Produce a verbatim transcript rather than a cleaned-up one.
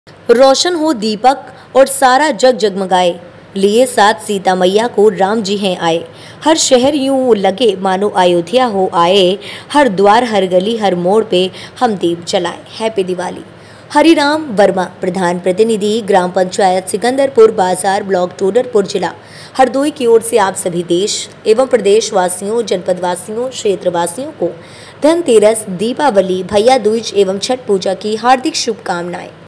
रोशन हो दीपक और सारा जग जगमगाए, लिए साथ सीता मैया को राम जी हैं आए। हर शहर यूं लगे मानो अयोध्या हो आए, हर द्वार हर गली हर मोड़ पे हम दीप जलाए। हैप्पी दिवाली। हरिराम वर्मा, प्रधान प्रतिनिधि, ग्राम पंचायत सिकंदरपुर बाजार, ब्लॉक टोडरपुर, जिला हरदोई की ओर से आप सभी देश एवं प्रदेश वासियों, जनपद वासियों, क्षेत्र वासियों को धनतेरस, दीपावली, भैया दूज एवं छठ पूजा की हार्दिक शुभकामनाएं।